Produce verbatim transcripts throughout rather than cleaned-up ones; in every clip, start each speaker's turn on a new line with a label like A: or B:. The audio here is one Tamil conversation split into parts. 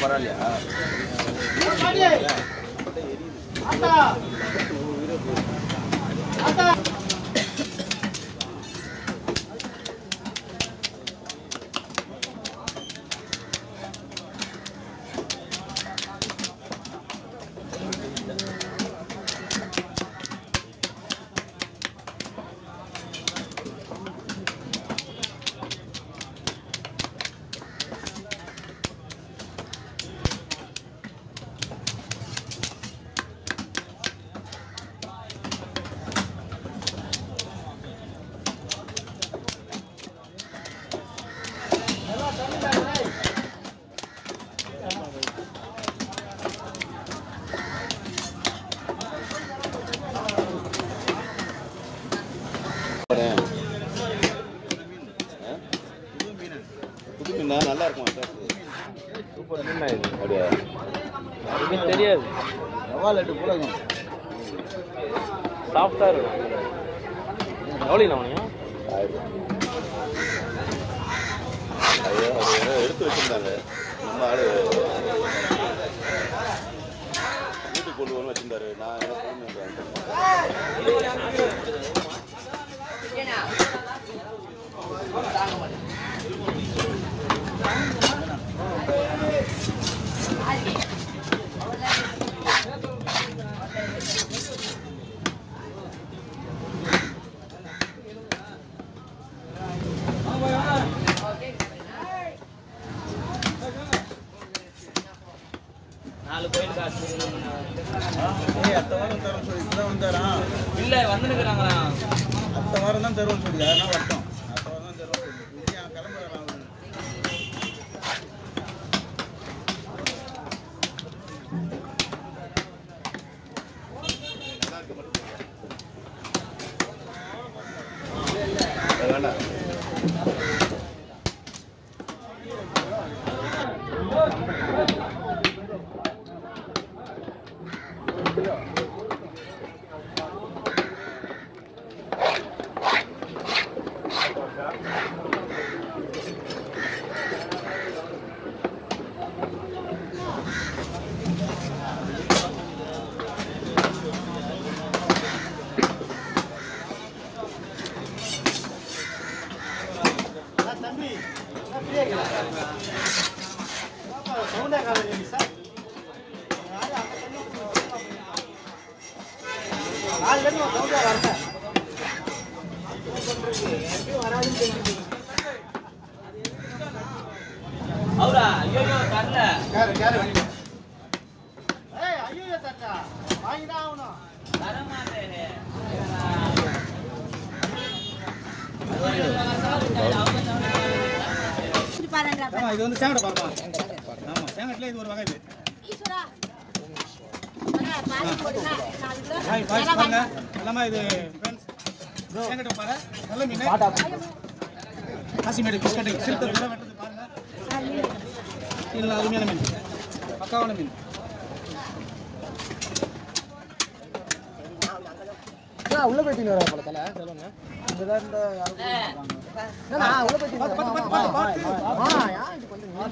A: பரவாயில்லையா? நல்லா இருக்கும் சூப்பர் மீன் இது. அப்படியே யாருமே தெரியாது. ரவா லட்டு கூட சாஃப்டா இருக்கும். எவ்வளோ அவனையா எடுத்து வச்சிருந்தாங்க. நம்ம ஆளு வீட்டுக்கு கொண்டு வந்து வச்சிருந்தாரு. நான் நாலு கோயில் காசு அடுத்த வாரம் தரும் சொல்லி இப்பதான் வந்தாரா? இல்ல வந்துருக்குறாங்களா? அடுத்த வாரம் தான் தருவோம் சொல்லி யாருன்னா வரட்டும். அடுத்த வாரம் தான் தருவோம் சொல்லி கிளம்புறாங்க. வேண்டாம் அவரா ஐயோ தரல யாரு யாரு ஏய் ஐயோ தட்டா வாங்கிடா அவனோ தர மாட்டேனே இது பாருங்க ஆமா இது வந்து சேங்கட பாருமா ஆமா சேங்கடல இது ஒரு வகை இது ஈஸ்வரா பாரு போடுங்க நாலு ஹாய் பாய் பாருங்க எல்லாமே இது फ्रेंड्स சேங்கட பாரு நல்ல மீன் பாடா காசிமேடு பிஸ்கட் சிறுத்தை கூட வெட்டது பாருங்க இல்ல அருமையான மீன் பக்காவான மீன் நான் உள்ள போயிட்டீங்க போல தல சொல்லுங்க இங்க தான் இந்த யாரோ நான் உள்ள போயிட்டீங்க ஆ யா இது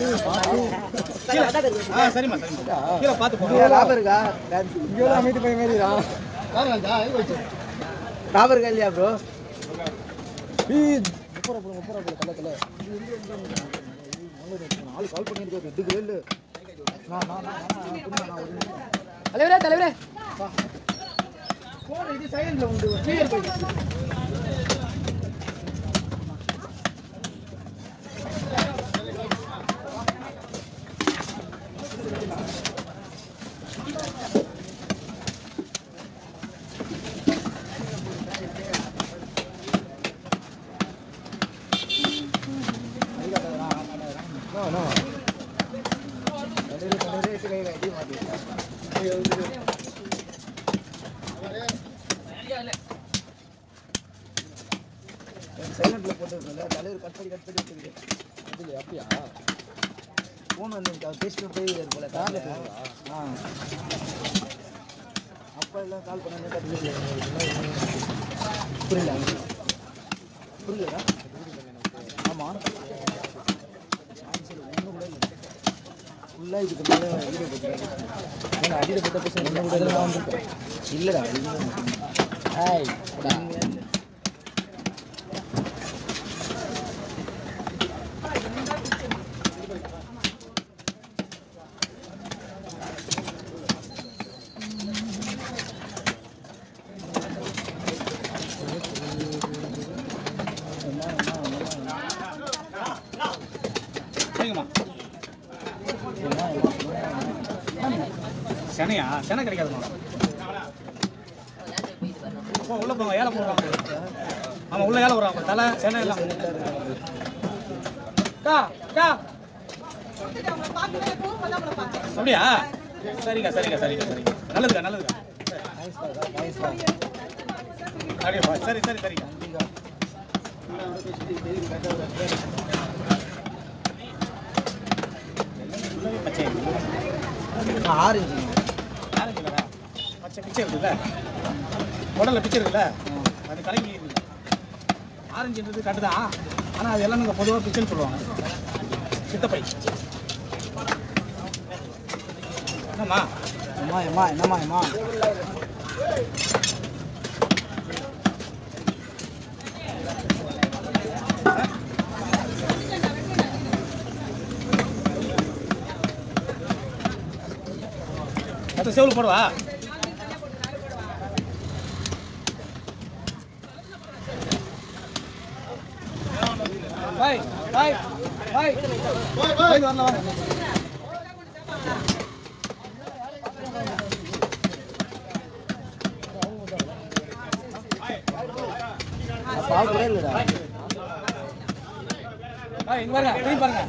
A: கொஞ்சம் ஆ சரிமா சரிமா கீழ பாத்து போங்க லாபம் இருக்கா டான்ஸ் இங்க அமைதி போய் மேரிடா பாருங்க எங்க வச்சு லாபம் இருக்கா இல்லையா ப்ரோ பீ போற போற போற போற தல தல நாலு கால் பண்ணிருக்கோம் எடுக்கவே இல்ல நான் நான் நான் தலைவரே தலைவரே வா போன் இது சைலன்ட்ல உண்டு கிளியர் போயிடுச்சு No, no. Kadere kadere itu kayak gini mati. Ayo udah. சைலண்ட்ல போட்டுருக்கல தலைவர் கட் பண்ணி கட் பண்ணி வச்சிருக்கு. அதுல அப்படியா? போன் வந்து பேசிட்டு போய் போல கார்ல போறா. ஆ. அப்ப எல்லாம் கால் பண்ணனே கட் புரியல. புரியலடா? ஆமா.
B: ஃபுல்லாக இதுக்கு மேலே வீடியோ போட்டுருக்கேன். ஏன்னா அடியில் பட்ட பசங்க என்ன கூட நான் வந்துருக்கேன். இல்லைடா ஹாய்
A: செனையா செனை கிடைக்காதுமா உள்ள போங்க ஏழை போடுவாங்க ஆமா உள்ள ஏழை போடுறாங்க தலை செனை எல்லாம் அப்படியா சரிங்க சரிங்க சரிங்க சரிங்க நல்லதுக்கா நல்லதுக்கா அப்படியா சரி சரி சரிங்க
B: ஆரஞ்சு
A: ஆரஞ்சு இல்லைடா பச்சை பிச்சை இருக்குல்ல உடலில் பிச்சை இருக்குல்ல அது கலங்கி இருக்குது ஆரஞ்சுன்றது கட்டு தான் ஆனால் அது எல்லாம் நாங்கள் பொதுவாக பிச்சைன்னு சொல்லுவாங்க சித்தப்பை என்னம்மா
B: அம்மா அம்மா என்னம்மா அம்மா
A: அது செவல் போடுவா பாய் பாய் பாய் பாய் வரல வாங்க
B: பாக்கவே இல்லடா
A: பாய் இங்க பாருங்க திரும்பி பாருங்க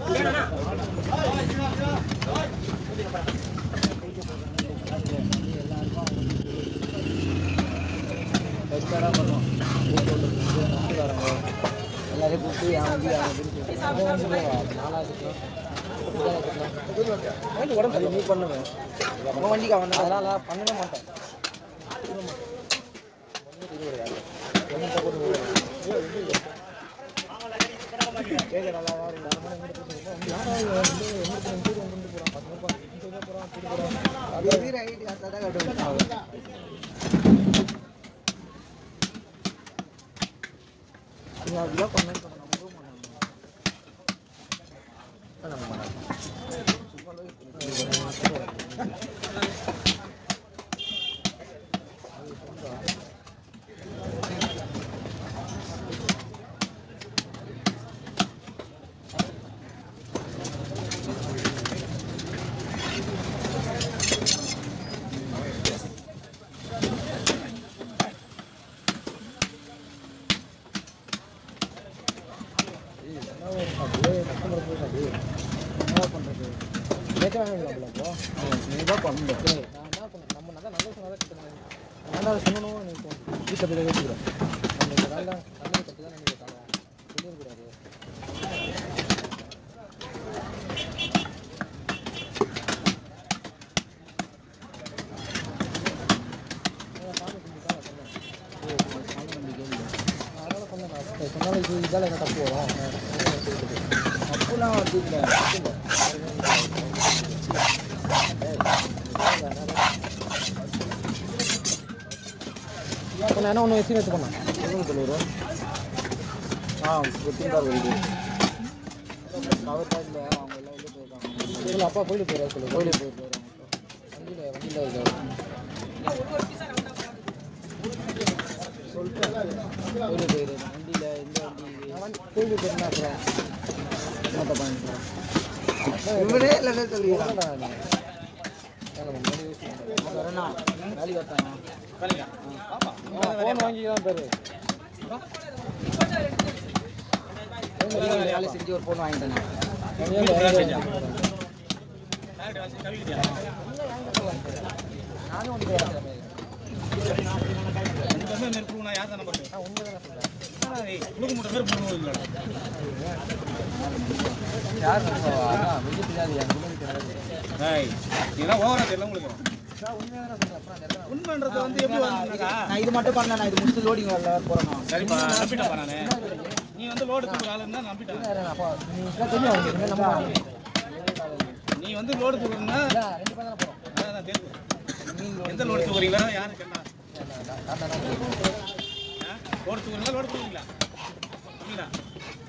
B: எல்லாரையும் கூப்பிட்டு என் வண்டி உடம்பு நீ பண்ணுவேன் உன் வண்டிக்கு அவன் அதனால் பண்ணவே மாட்டேன் கேட்க நல்லா அப்படிலாம் பண்ண இதால என்ன தப்பு வரும் தப்புலாம் வந்து இல்லை இப்போ நான் என்ன ஒன்று வச்சு வச்சு பண்ணேன் சொல்லுங்க சொல்லுறோம் ஆ திண்டார் வருது அவர் டைமில் அவங்க எல்லாம் வெளியே போயிருக்காங்க இல்லை அப்பா கோயிலுக்கு போயிடா சொல்லு கோயிலுக்கு போய் போயிடுறாங்க வண்டியில் வண்டியில் சொல்லிட்டு கோயிலுக்கு போயிடு வண்டியில் எந்த வண்டி கோயிலுக்கு போயிருந்தா அப்புறம் என்னத்தை பண்ணிட்டு இவரே இல்லைன்னு சொல்லிடுறேன் வேலைக்கு வரட்டாங்க ஃபோன் வாங்கிக்கலாம் பேர் வேலை செஞ்சு ஒரு ஃபோன் வாங்கிட்டேன் நானும் ஒன்று
A: யார் தான் நம்பர் உண்மைதான் சொல்றேன் குடுக்க மூட்டை பேர் பண்ணுவோம்
B: யார் வெளியே தெரியாது
A: இதெல்லாம் ஓவரா தெரியல உங்களுக்கு உண்மைன்றது வந்து எப்படி வந்தாக்கா
B: நான் இது மட்டும் பண்ணல நான் இது முடிச்சு லோடிங் வரல போறேன்
A: சரிப்பா நம்பிட்டேன் நானு நீ வந்து லோடு தூக்குற ஆளு இருந்தா நம்பிட்டேன்
B: அப்பா நீ தெரியும் நம்ம
A: நீ வந்து லோடு தூக்குறீங்கன்னா
B: ரெண்டு பேர் தானே போகிறோம்.
A: அதான் தெரியுது. எந்த லோடு தூக்குறீங்களா யாரு கேட்டா லோடு தூக்குறீங்களா லோடு தூக்குறீங்களா அப்படிங்களா